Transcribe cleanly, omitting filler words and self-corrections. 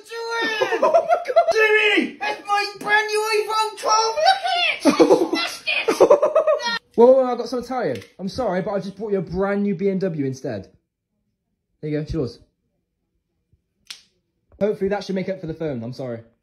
doing? Oh my god! Jimmy! That's my brand new iPhone 12. Look at it! Smash it! Whoa, I got some Italian. I'm sorry, but I just bought you a brand new BMW instead. There you go, it's yours. Hopefully that should make up for the phone. I'm sorry.